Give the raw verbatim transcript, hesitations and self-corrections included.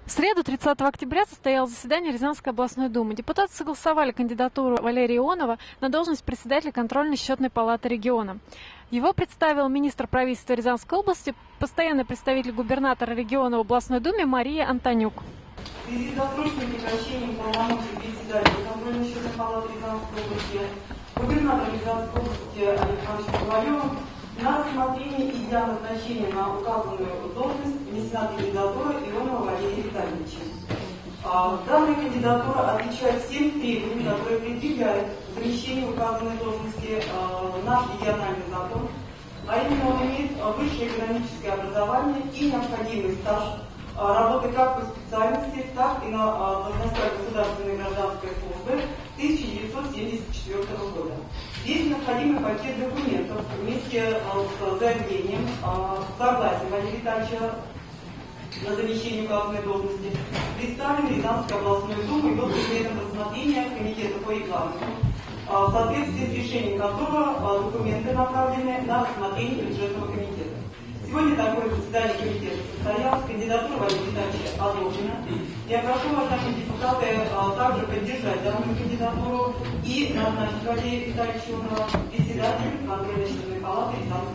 В среду, тридцатого октября, состоялось заседание Рязанской областной думы. Депутаты согласовали кандидатуру Валерия Ионова на должность председателя контрольно-счетной палаты региона. Его представил министр правительства Рязанской области, постоянный представитель губернатора региона в областной думе Мария Антонюк. В связи с досрочным прекращением полномочий председателя контрольно-счетной палаты Рязанской области губернатора Рязанской области Александровичем Ковалевым на рассмотрение и для назначения на указанную должность внесена кандидатура Ионова Валерия Витальевича. А, данная кандидатура отвечает всем требованиям, которые предъявляют замещение указанной должности а, наш региональный закон, а именно он имеет высшее экономическое образование и необходимый стаж а, работы как по специальности, так и на а, должностях государственной и гражданской службы тысяча девятьсот семьдесят четвёртого года. Здесь необходимый пакет документов вместе с заявлением согласия Валерия Витальевича на замещение указанной должности представлен Рязанской областной думой и был предметом рассмотрения комитета по регламенту, в соответствии с решением которого документы направлены на рассмотрение бюджетного комитета. Сегодня такое заседание комитета состоялось, кандидатура Валерия Витальевича одобрена. Я прошу вас, наши депутаты, также поддержать данную кандидатуру и назначить Валерия Витальевича председателем контрольно-счетной палаты Рязанской.